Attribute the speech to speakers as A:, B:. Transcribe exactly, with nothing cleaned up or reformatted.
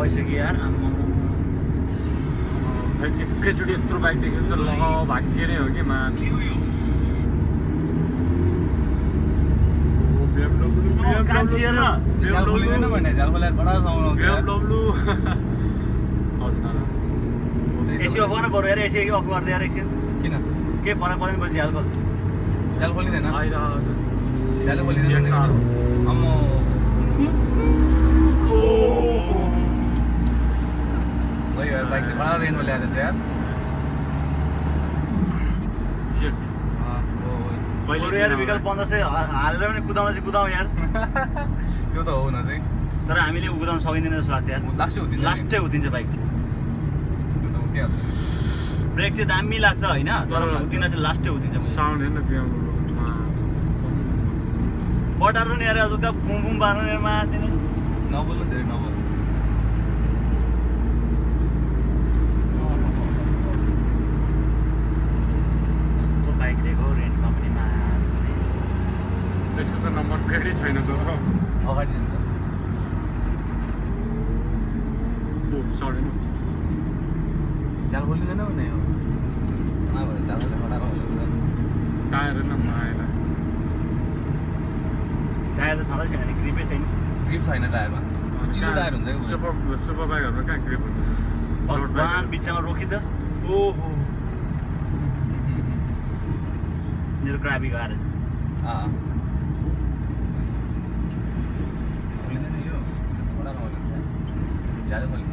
A: भइसक्यो यार आम्मा
B: एकैचोटि यत्रो बाइक देख्यो त ल भाग्य नै हो कि मान
A: एसी अफ गर्न बरु यार एसी अफ गर्दै यार एकछिन
C: किन
A: के फरक पर्दैन पछि झ्याल खोल
C: झ्याल खोलिँदैन
B: आइरहेको
C: झ्याल खोलिँदैन अम्मो सही यार बाइक चाहिँ बडा रेन्जमा ल्याएर चाहिँ यार
A: बरु यार विकल्प पन्ध्र सय हालेर पनि कुदाउन चाहिँ कुदाउँ यार
C: त्यो त हो न चाहिँ
A: तर हामीले कुदाउन सकिँदैन जस्तो लाग्छ यार
C: लास्टै हुँदैन
A: लास्टै हुँदिन्छ बाइक
C: त्यो त हुँदिहाल्छ
A: ब्रेक चाहिँ दामी लाग्छ होइन तर हुँदिन चाहिँ लास्टै हुँदिन्छ
B: साउन्ड हेर्न बिहामा
A: बटारो नि यार अझुका बुम बुम पार्नु नि माथि नि
C: नबोल्नु धेरै नबोल्नु
A: कस्तो बाइक लिएको रेन्ट कम्पनीमा
B: त्यसको त नम्बर प्लेटै छैन त
C: अगाडि जान्छ
B: सरी
C: झ्याल खोलिँदैन भने हो नभए झ्यालले खटाएर हुन्छ
B: टायर नम्बर आएन
A: टायर त छँदै छैन नि ग्रिपै छैन
C: ग्रिप छैन टायरमा चिल्लो टायर हुन्छ
B: सुपर सुपर बाइकहरूमा कहाँ ग्रिप हुन्छ
A: भगवान बिचमा रोकी त ओहो मेरो क्राबी गएर
C: अँ खोलिँदैन यो खटाएर हुन्छ झ्याल खोलिन्छ